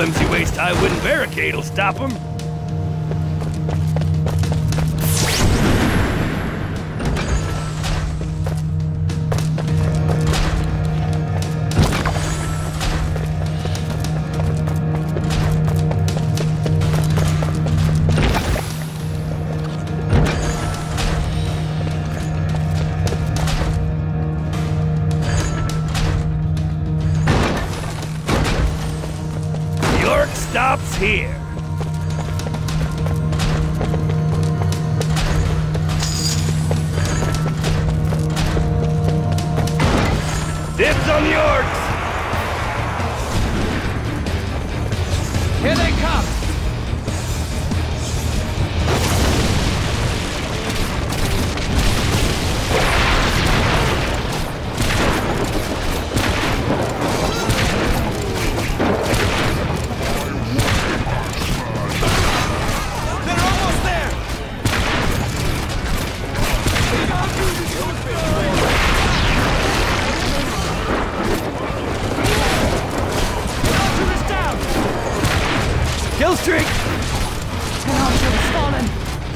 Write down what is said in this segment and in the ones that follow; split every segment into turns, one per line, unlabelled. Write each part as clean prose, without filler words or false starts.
flimsy waist high wooden barricade will stop them. Stops here. Dibs on the orcs! Here they come! Kill streak!
An archer has fallen.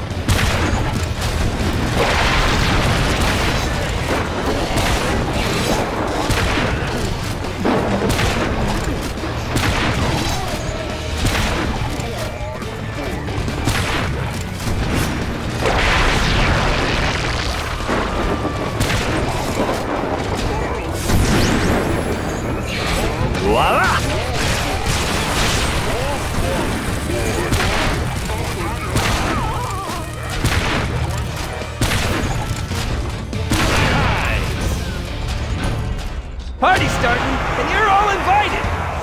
Voila! Party starting, and you're all invited!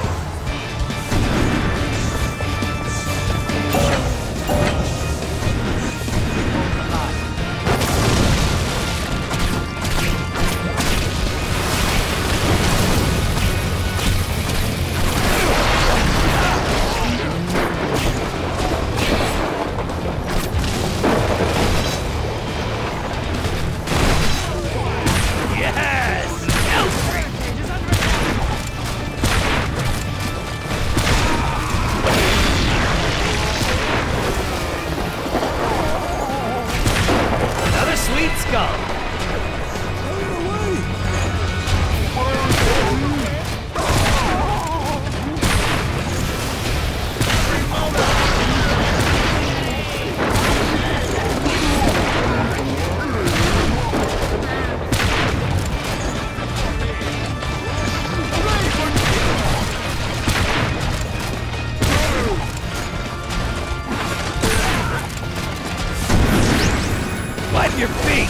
Wipe your feet!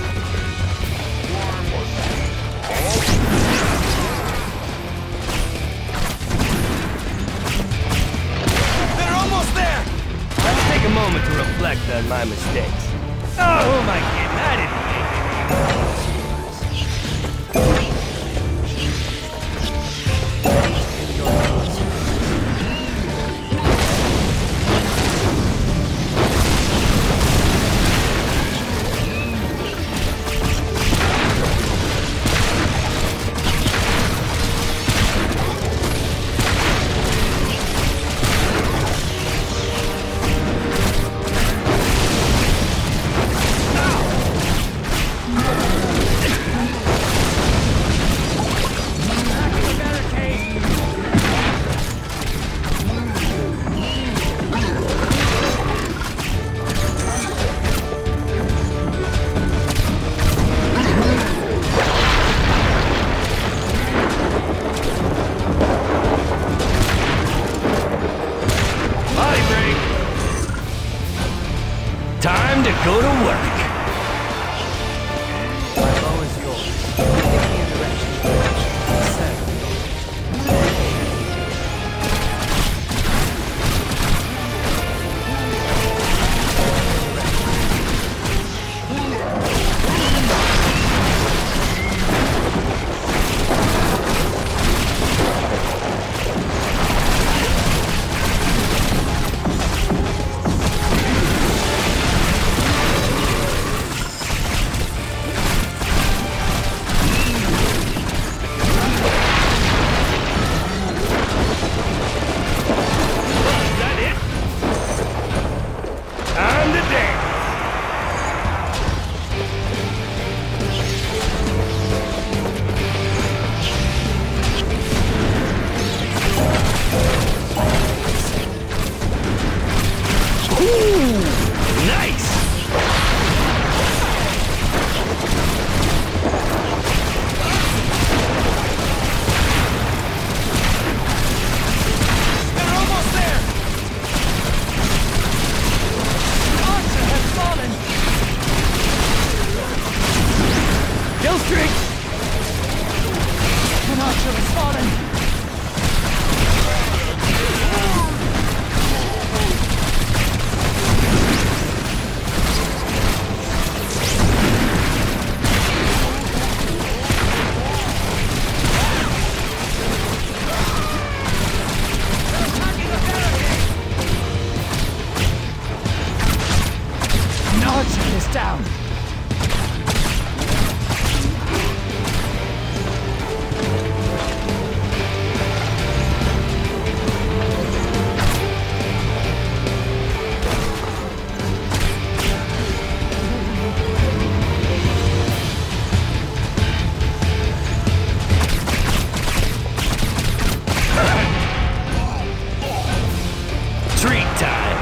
They're almost there! Let's take a moment to reflect on my mistakes. Oh, who am I kidding? I didn't make it. Time to go to work. My bow is yours. Give me a direction. Set. Ooh, nice!
They're almost there! The archer has fallen!
Kill streak!
An archer has fallen! An archer is down!
Treat time!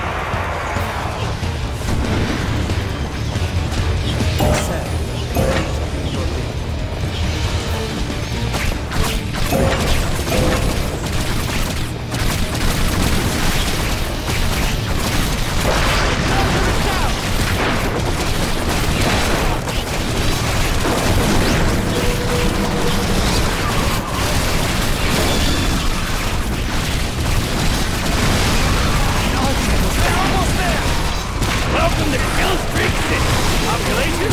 Welcome to Kill Streak City! Population?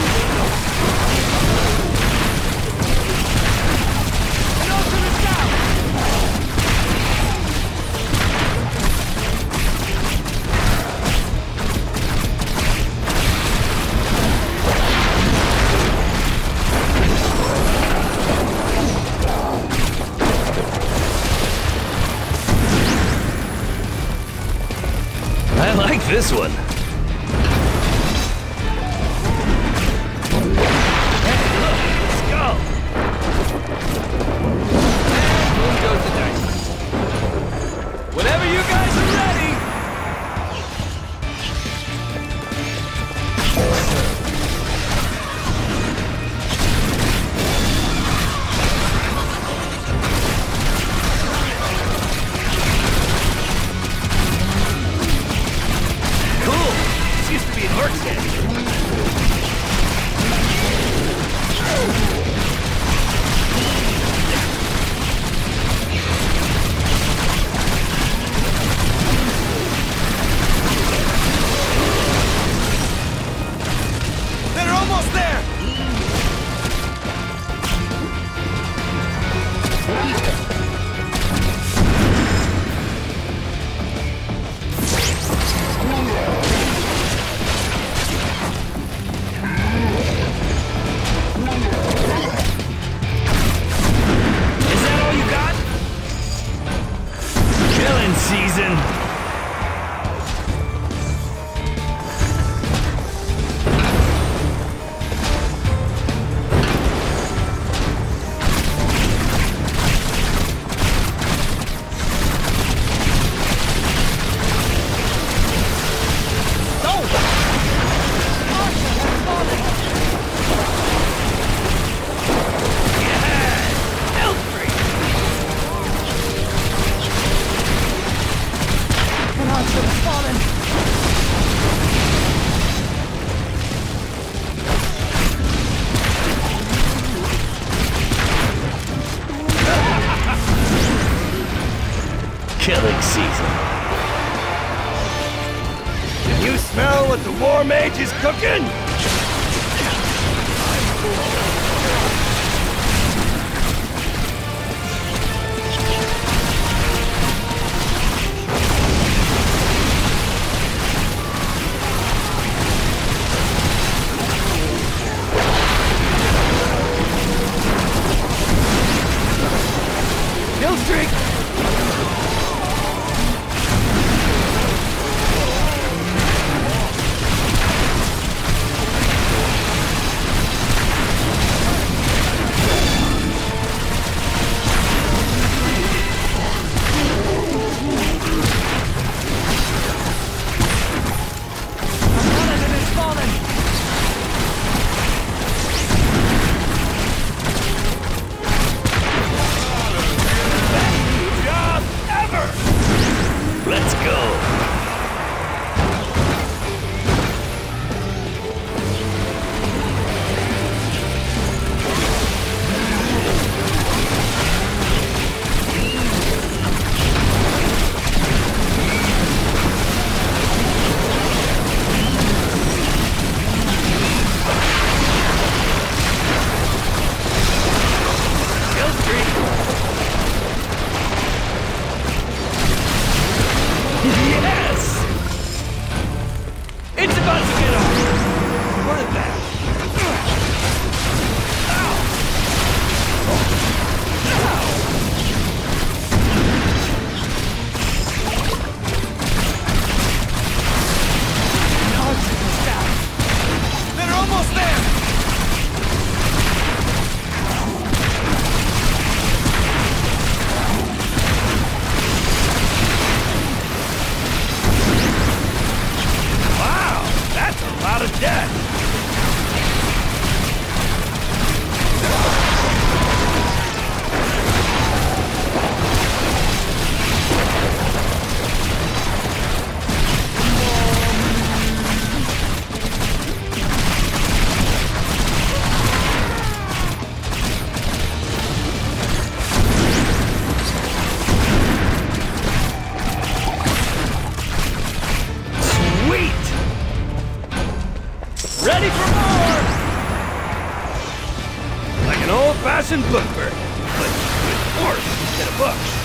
An archer is down!
I like this one. Hey, look, a skull! And boom goes the dice. Whenever you guys are ready! Cool! This used to be an orc stand.
They're almost there!
Is that all you got? Killing season!
An archer has fallen!
Killing season. Can you smell what the War Mage is cooking? Kill streak! Ready for more! Like an old-fashioned book burn, but with force instead of books.